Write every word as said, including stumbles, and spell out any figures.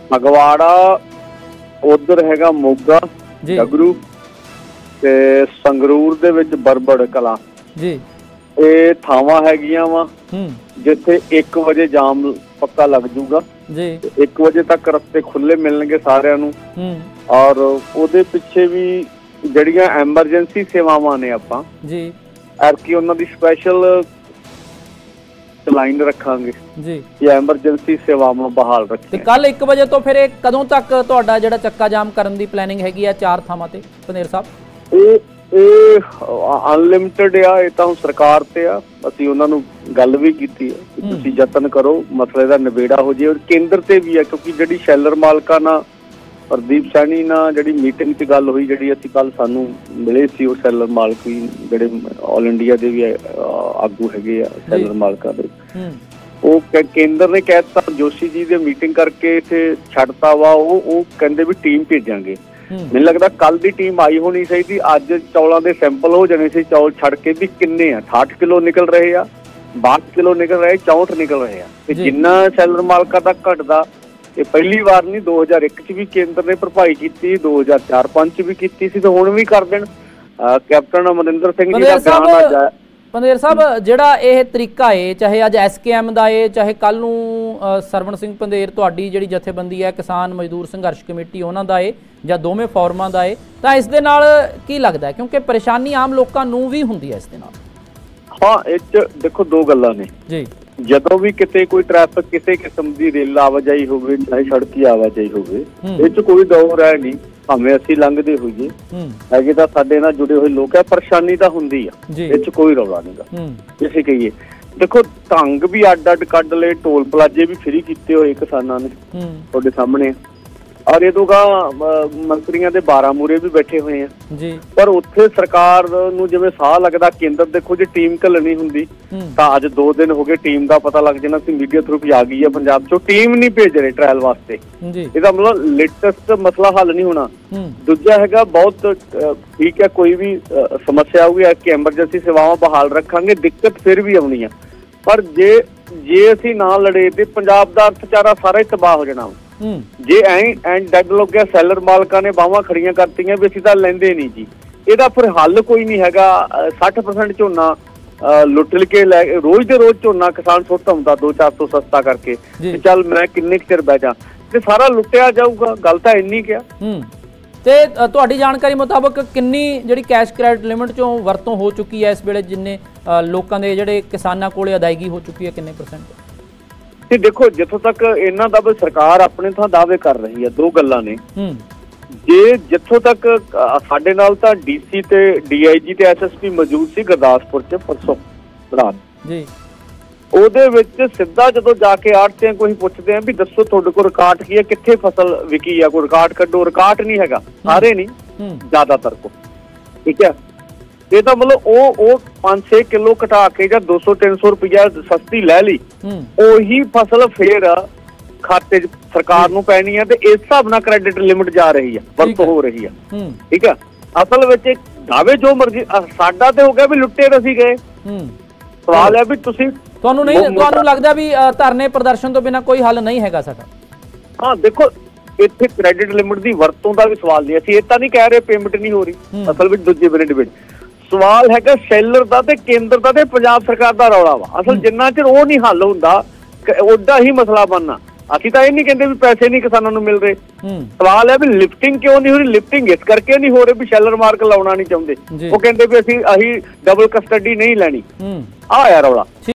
ਫਗਵਾੜਾ, ਉਧਰ ਹੈਗਾ ਮੋਗਾ, ਡਗਰੂ ਤੇ ਸੰਗਰੂਰ ਦੇ ਵਿੱਚ ਬਰਬੜ ਕਲਾਂ ਜੀ। ਇਹ ਥਾਵਾਂ ਹੈਗੀਆਂ ਵਾ ਜਿੱਥੇ ਇੱਕ ਵਜੇ ਜਾਮ ਪੱਕਾ ਲੱਗ ਜੂਗਾ ਜੀ। ਇੱਕ ਵਜੇ ਤੱਕ ਰਸਤੇ ਖੁੱਲੇ ਮਿਲਣਗੇ ਸਾਰਿਆਂ ਨੂੰ। ਔਰ ਉਹਦੇ ਪਿੱਛੇ ਵੀ ਜਿਹੜੀਆਂ ਐਮਰਜੈਂਸੀ ਸੇਵਾਵਾਂ ਨੇ ਆਪਾਂ ਜੀ ਐਰਕੀ ਉਹਨਾਂ ਦੀ ਸਪੈਸ਼ਲ ਲਾਈਨ ਰੱਖਾਂਗੇ ਜੀ ਇਹ ਐਮਰਜੈਂਸੀ ਸੇਵਾਵਾਂ ਬਹਾਲ ਰੱਖੀਆਂ। ਤੇ ਕੱਲ ਇੱਕ ਵਜੇ ਤੋਂ ਫਿਰ ਇਹ ਕਦੋਂ ਤੱਕ ਤੁਹਾਡਾ ਜਿਹੜਾ ਚੱਕਾ ਜਾਮ ਕਰਨ ਦੀ ਪਲੈਨਿੰਗ ਹੈਗੀ ਆ ਚਾਰ ਥਾਵਾਂ ਤੇ ਪੰਦੇਰ ਸਾਹਿਬ? ਇਹ ਇਹ ਅਨਲਿਮਿਟਡ ਆ, ਇਹ ਤਾਂ ਹੁਣ ਸਰਕਾਰ ਤੇ ਆ। ਅਸੀਂ ਉਹਨਾਂ ਨੂੰ ਗੱਲ ਵੀ ਕੀਤੀ ਹੈ ਕਿ ਤੁਸੀਂ ਯਤਨ ਕਰੋ ਮਸਲੇ ਦਾ ਨਿਬੇੜਾ ਹੋ ਜੇ। ਔਰ ਕੇਂਦਰ ਤੇ ਵੀ ਆ, ਕਿਉਂਕਿ ਜਿਹੜੀ ਸ਼ੈਲਰ ਮਾਲਕਾਂ ਨਾਲ ਪ੍ਰਦੀਪ ਸੈਣੀ ਨਾਲ ਜਿਹੜੀ ਮੀਟਿੰਗ 'ਚ ਗੱਲ ਹੋਈ, ਜਿਹੜੀ ਅਸੀਂ ਕੱਲ ਸਾਨੂੰ ਮਿਲੇ ਸੀ ਉਹ ਸ਼ੈਲਰ ਮਾਲਕ ਵੀ ਜਿਹੜੇ ਆਲ ਇੰਡੀਆ ਦੇ ਵੀ ਆਗੂ ਹੈਗੇ ਆ ਸ਼ੈਲਰ ਮਾਲਕਾਂ ਦੇ, ਉਹ ਕੇਂਦਰ ਨੇ ਕਹਿ ਦਿੱਤਾ ਜੋਸ਼ੀ ਜੀ ਦੇ ਮੀਟਿੰਗ ਕਰਕੇ ਇੱਥੇ ਛੱਡਤਾ ਵਾ। ਉਹ ਉਹ ਕਹਿੰਦੇ ਵੀ ਟੀਮ ਭੇਜਾਂਗੇ। ਮੈਨੂੰ ਲੱਗਦਾ ਕੱਲ ਦੀ ਟੀਮ ਆਈ ਹੋਣੀ ਚਾਹੀਦੀ। ਅੱਜ ਚੌਲਾਂ ਦੇ ਸੈਂਪਲ ਹੋ ਜਾਣੇ ਸੀ, ਚੌਲ ਛੱਡ ਕੇ ਵੀ ਕਿੰਨੇ ਆ। ਅਠਾਹਠ ਕਿਲੋ ਨਿਕਲ ਰਹੇ ਆ, ਬਾਹਠ ਕਿਲੋ ਨਿਕਲ ਰਹੇ, ਚੌਂਹਠ ਨਿਕਲ ਰਹੇ ਆ। ਤੇ ਜਿੰਨਾ ਸ਼ੈਲਰ ਮਾਲਕਾਂ ਦਾ ਘਟਦਾ, ਇਹ ਪਹਿਲੀ ਵਾਰ ਨਹੀਂ, ਦੋ ਹਜ਼ਾਰ ਇੱਕ ਚ ਵੀ ਕੇਂਦਰ ਨੇ ਭਰਪਾਈ ਕੀਤੀ, ਦੋ ਹਜ਼ਾਰ ਚਾਰ ਪੰਜ ਚ ਵੀ ਕੀਤੀ ਸੀ, ਤੇ ਹੁਣ ਵੀ ਕਰ ਦੇਣ। ਕੈਪਟਨ ਅਮਰਿੰਦਰ ਸਿੰਘ ਜੀ ਦਾ ਬਿਆਨ ਅੱਜ ਆਇਆ। ਪੰਦੇਰ ਸਾਹਿਬ, ਜਿਹੜਾ ਇਹ ਤਰੀਕਾ ਏ, ਚਾਹੇ ਅੱਜ ਐਸ ਕੇ ਐਮ ਦਾ ਏ, ਚਾਹੇ ਕੱਲ ਨੂੰ ਸਰਵਣ ਸਿੰਘ ਪੰਦੇਰ ਤੁਹਾਡੀ ਜਿਹੜੀ ਜਥੇਬੰਦੀ ਹੈ ਕਿਸਾਨ ਮਜ਼ਦੂਰ ਸੰਘਰਸ਼ ਕਮੇਟੀ ਉਹਨਾਂ ਦਾ ਏ, ਜਾਂ ਦੋਵੇਂ ਫੋਰਮਾਂ ਦਾ ਏ, ਤਾਂ ਇਸ ਦੇ ਨਾਲ ਕੀ ਲੱਗਦਾ? ਕਿਉਂਕਿ ਪਰੇਸ਼ਾਨੀ ਆਮ ਲੋਕਾਂ ਨੂੰ ਵੀ ਹੁੰਦੀ ਹੈ ਇਸ ਦੇ ਨਾਲ। ਹਾਂ, ਇਹ 'ਚ ਦੇਖੋ ਦੋ ਗੱਲਾਂ ਨੇ ਜੀ। ਜਦੋਂ ਵੀ ਕਿਤੇ ਕੋਈ ਟ੍ਰੈਫਿਕ ਕਿਸੇ ਕਿਸਮ ਦੀ ਰੇਲ ਆਵਾਜਾਈ ਹੋਵੇ, ਚਾਹੇ ਸੜਕੀ ਆਵਾਜਾਈ ਹੋਵੇ, ਇਹ 'ਚ ਕੋਈ ਦੌਰ ਹੈ ਨਹੀਂ, ਭਾਵੇਂ ਅਸੀਂ ਲੰਘਦੇ ਹੋਈਏ, ਹੈਗੇ ਤਾਂ ਸਾਡੇ ਨਾਲ ਜੁੜੇ ਹੋਏ ਲੋਕ ਹੈ, ਪਰੇਸ਼ਾਨੀ ਤਾਂ ਹੁੰਦੀ ਆ, ਇਹ 'ਚ ਕੋਈ ਰੌਲਾ ਨਹੀਂਗਾ। ਇਸੇ ਕਹੀਏ ਦੇਖੋ ਢੰਗ ਵੀ ਅੱਡ ਅੱਡ ਕੱਢ ਲਏ, ਟੋਲ ਪਲਾਜੇ ਵੀ ਫ੍ਰੀ ਕੀਤੇ ਹੋਏ ਕਿਸਾਨਾਂ ਨੇ ਤੁਹਾਡੇ ਸਾਹਮਣੇ। ਔਰ ਇਹ ਦੋਗਾ ਮੰਤਰੀਆਂ ਦੇ ਬਾਰਾਂ ਮੂਰੇ ਵੀ ਬੈਠੇ ਹੋਏ ਆ ਜੀ। ਪਰ ਉੱਥੇ ਸਰਕਾਰ ਨੂੰ ਜਿਵੇਂ ਸਾਹ ਲੱਗਦਾ, ਕੇਂਦਰ ਦੇਖੋ ਜੇ ਟੀਮ ਘੱਲਣੀ ਹੁੰਦੀ ਤਾਂ ਅੱਜ ਦੋ ਦਿਨ ਹੋ ਗਏ ਟੀਮ ਦਾ ਪਤਾ ਲੱਗ ਜਾਣਾ ਸੀ, ਮੀਡੀਆ ਥਰੂ ਵੀ ਆ ਗਈ ਆ ਪੰਜਾਬ ਚੋਂ। ਟੀਮ ਨਹੀਂ ਭੇਜ ਰਹੇ ਟ੍ਰਾਇਲ ਵਾਸਤੇ, ਇਹਦਾ ਮਤਲਬ ਲੇਟੈਸਟ ਮਸਲਾ ਹੱਲ ਨਹੀਂ ਹੋਣਾ। ਦੂਜਾ ਹੈਗਾ ਬਹੁਤ ਠੀਕ ਹੈ, ਕੋਈ ਵੀ ਸਮੱਸਿਆ ਆਊਗੀ ਕਿ ਐਮਰਜੈਂਸੀ ਸੇਵਾਵਾਂ ਬਹਾਲ ਰੱਖਾਂਗੇ, ਦਿੱਕਤ ਫਿਰ ਵੀ ਆਉਣੀ ਆ। ਪਰ ਜੇ ਜੇ ਅਸੀਂ ਨਾ ਲੜੇ ਤੇ ਪੰਜਾਬ ਦਾ ਅਰਥਚਾਰਾ ਸਾਰਾ ਹੀ ਤਬਾਹ ਹੋ ਜਾਣਾ। ਜੇ ਐਂ ਐਂ ਡੱਡ ਲੱਗਿਆ ਸੈਲਰ ਮਾਲਕਾਂ ਨੇ ਬਾਹਾਂ ਖੜੀਆਂ ਕਰਤੀਆਂ ਵੀ ਅਸੀਂ ਤਾਂ ਲੈਂਦੇ ਨਹੀਂ ਜੀ, ਇਹਦਾ ਫਿਰ ਹੱਲ ਕੋਈ ਨਹੀਂ ਹੈਗਾ। ਸੱਠ ਪਰਸੈਂਟ ਝੋਨਾ ਲੁੱਟ ਕੇ ਲੈ ਰੋਜ਼ ਦੇ ਰੋਜ਼ ਝੋਨਾ ਕਿਸਾਨ ਸੁੱਟ ਆਉਂਦਾ ਦੋ ਚਾਰ ਸੌ ਸਸਤਾ ਕਰਕੇ, ਤੇ ਚੱਲ ਮੈਂ ਕਿੰਨੇ ਕੁ ਚਿਰ ਬਹਿ ਜਾ, ਤੇ ਸਾਰਾ ਲੁੱਟਿਆ ਜਾਊਗਾ। ਗੱਲ ਤਾਂ ਇੰਨੀ ਕਿਆ। ਤੇ ਤੁਹਾਡੀ ਜਾਣਕਾਰੀ ਮੁਤਾਬਕ ਕਿੰਨੀ ਜਿਹੜੀ ਕੈਸ਼ ਕ੍ਰੈਡਿਟ ਲਿਮਿਟ ਚੋਂ ਵਰਤੋਂ ਹੋ ਚੁੱਕੀ ਹੈ ਇਸ ਵੇਲੇ, ਜਿੰਨੇ ਲੋਕਾਂ ਦੇ ਜਿਹੜੇ ਕਿਸਾਨਾਂ ਕੋਲੇ ਅਦਾਇਗੀ ਹੋ ਚੁੱਕੀ ਹੈ, ਕਿੰਨੇ ਪਰਸੈਂਟ? ਤੇ ਦੇਖੋ ਜਿੱਥੋਂ ਤੱਕ ਇਹਨਾਂ ਦਾ ਵੀ ਸਰਕਾਰ ਆਪਣੇ ਥਾਂ ਦਾਅਵੇ ਕਰ ਰਹੀ ਹੈ, ਦੋ ਗੱਲਾਂ ਨੇ। ਜੇ ਜਿੱਥੋਂ ਤੱਕ ਸਾਡੇ ਨਾਲ ਤਾਂ ਡੀਸੀ ਤੇ ਡੀਆਈਜੀ ਤੇ ਐਸਐਸਪੀ ਮੌਜੂਦ ਸੀ ਗੁਰਦਾਸਪੁਰ ਚ ਪਰਸੋਂ ਰਾਤ ਜੀ, ਉਹਦੇ ਵਿੱਚ ਸਿੱਧਾ ਜਦੋਂ ਜਾ ਕੇ ਆੜ੍ਹਤੀਆਂ ਕੋਈ ਪੁੱਛਦੇ ਆ ਵੀ ਦੱਸੋ ਤੁਹਾਡੇ ਕੋਲ ਰਿਕਾਰਡ ਕੀ ਹੈ, ਕਿੱਥੇ ਫਸਲ ਵਿਕੀ ਆ, ਕੋਈ ਰਿਕਾਰਡ ਕੱਢੋ। ਰਿਕਾਰਡ ਨਹੀਂ ਹੈਗਾ, ਸਾਰੇ ਨਹੀਂ, ਜ਼ਿਆਦਾਤਰ ਕੋ, ਠੀਕ ਹੈ। ਇਹ ਤਾਂ ਮਤਲਬ ਉਹ ਉਹ ਪੰਜ ਛੇ ਕਿਲੋ ਘਟਾ ਕੇ ਜਾਂ ਦੋ ਸੌ ਤਿੰਨ ਸੌ ਰੁਪਇਆ ਸਸਤੀ ਲੈ ਲਈ, ਉਹੀ ਫਸਲ ਫੇਰ ਖਾਤੇ 'ਚ ਸਰਕਾਰ ਨੂੰ ਪੈਣੀ ਹੈ, ਤੇ ਇਸ ਹਿਸਾਬ ਨਾਲ ਕ੍ਰੈਡਿਟ ਲਿਮਿਟ ਜਾ ਰਹੀ ਆ, ਵਰਤੋਂ ਹੋ ਰਹੀ ਆ, ਠੀਕ ਆ। ਅਸਲ ਵਿੱਚ ਦਾਅਵੇ ਜੋ ਮਰਜ਼ੀ, ਸਾਡਾ ਤੇ ਹੋ ਗਿਆ ਵੀ ਲੁੱਟੇ ਅਸੀਂ ਗਏ। ਸਵਾਲ ਹੈ ਵੀ ਤੁਸੀਂ ਤੁਹਾਨੂੰ ਨਹੀਂ ਤੁਹਾਨੂੰ ਲੱਗਦਾ ਵੀ ਧਰਨੇ ਪ੍ਰਦਰਸ਼ਨ ਤੋਂ ਬਿਨਾਂ ਕੋਈ ਹੱਲ ਨਹੀਂ ਹੈਗਾ ਸਾਡਾ? ਹਾਂ ਦੇਖੋ, ਇੱਥੇ ਕ੍ਰੈਡਿਟ ਲਿਮਿਟ ਦੀ ਵਰਤੋਂ ਦਾ ਵੀ ਸਵਾਲ ਨਹੀਂ। ਅਸੀਂ ਇਹ ਤਾਂ ਨਹੀਂ ਕਹਿ ਰਹੇ ਪੇਮੈਂਟ ਨਹੀਂ ਹੋ ਰਹੀ, ਅਸਲ ਵਿੱਚ ਦੂਜੇ ਬਨੇ ਡਿਬੇਟ ਸਵਾਲ ਹੈਗਾ ਸ਼ੈਲਰ ਦਾ ਤੇ ਕੇਂਦਰ ਦਾ ਤੇ ਪੰਜਾਬ ਸਰਕਾਰ ਦਾ ਰੌਲਾ ਵਾ। ਅਸਲ ਜਿੰਨਾ ਚਿਰ ਉਹ ਨਹੀਂ ਹੱਲ ਹੁੰਦਾ ਓਡਾ ਹੀ ਮਸਲਾ ਬਣਨਾ। ਅਸੀਂ ਤਾਂ ਇਹ ਨਹੀਂ ਕਹਿੰਦੇ ਵੀ ਪੈਸੇ ਨਹੀਂ ਕਿਸਾਨਾਂ ਨੂੰ ਮਿਲ ਰਹੇ, ਸਵਾਲ ਹੈ ਵੀ ਲਿਫਟਿੰਗ ਕਿਉਂ ਨਹੀਂ ਹੋ ਰਹੀ। ਲਿਫਟਿੰਗ ਇਸ ਕਰਕੇ ਨਹੀਂ ਹੋ ਰਹੀ ਵੀ ਸ਼ੈਲਰ ਮਾਰਕ ਲਾਉਣਾ ਨਹੀਂ ਚਾਹੁੰਦੇ, ਉਹ ਕਹਿੰਦੇ ਵੀ ਅਸੀਂ ਅਸੀਂ ਡਬਲ ਕਸਟਡੀ ਨਹੀਂ ਲੈਣੀ। ਆਹ ਆ ਰੌਲਾ।